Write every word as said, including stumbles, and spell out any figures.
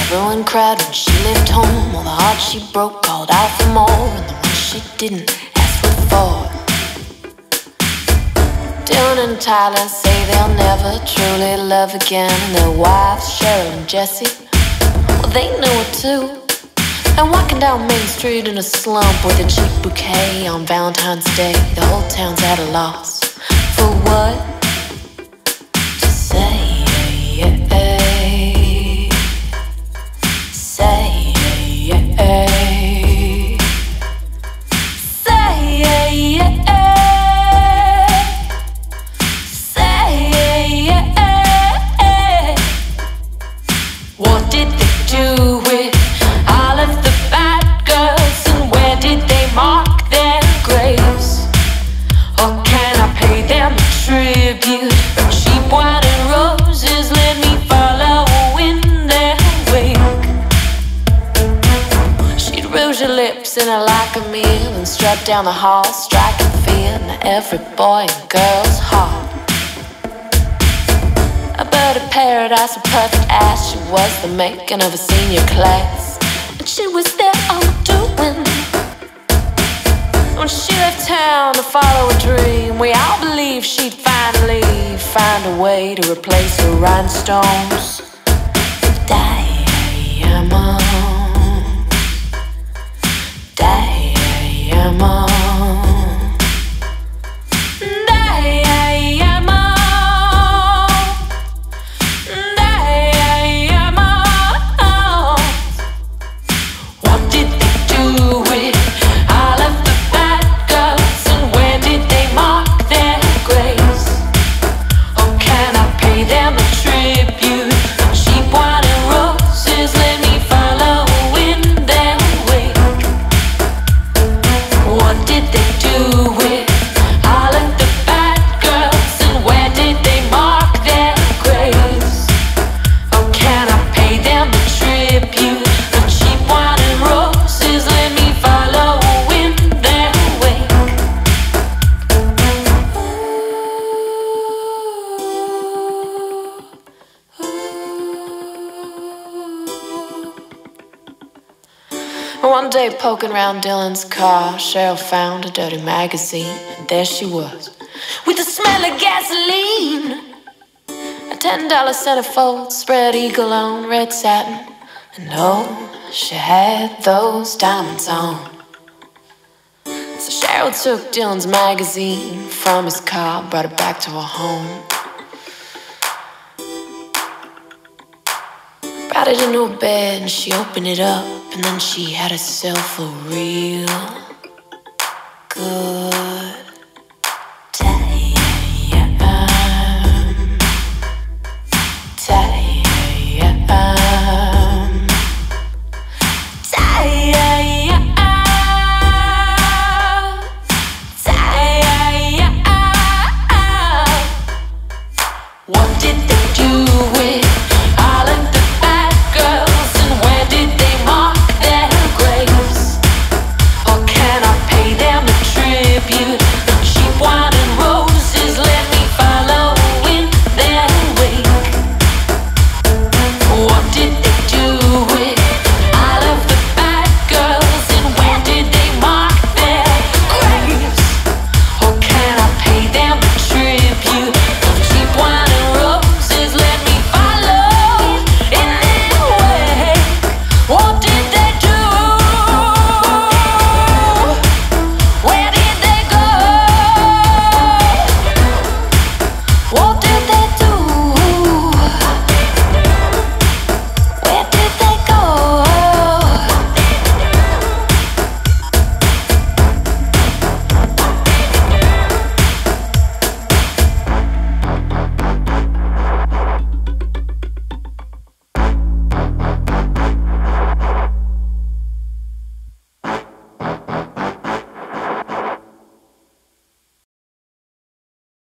ruined crowd when she left home. All the hearts she broke called out for more, and the ones she didn't ask what for. Dylan and Tyler say they'll never truly love again, and their wives, Cheryl and Jessie, well, they know it too. And walking down Main Street in a slump with a cheap bouquet on Valentine's Day, the whole town's at a loss for what to say. Say, what did they do with all of the bad girls, and where did they mark their graves? Or can I pay them a tribute from cheap wine and roses? Let me follow in their wake. She'd rouge her lips in a like a meal and strut down the hall, striking fear in every boy and girl's heart. A bird of paradise, a perfect ass. She was the making of a senior class, and she was there all doing. When she left town to follow a dream, we all believed she'd finally find a way to replace her rhinestones with diamonds. Diamonds. One day, poking around Dylan's car, Cheryl found a dirty magazine, and there she was, with the smell of gasoline. A ten dollar centerfold, spread eagle on red satin, and oh, she had those diamonds on. So Cheryl took Dylan's magazine from his car, brought it back to her home. Brought it into her bed and she opened it up, and then she had herself a real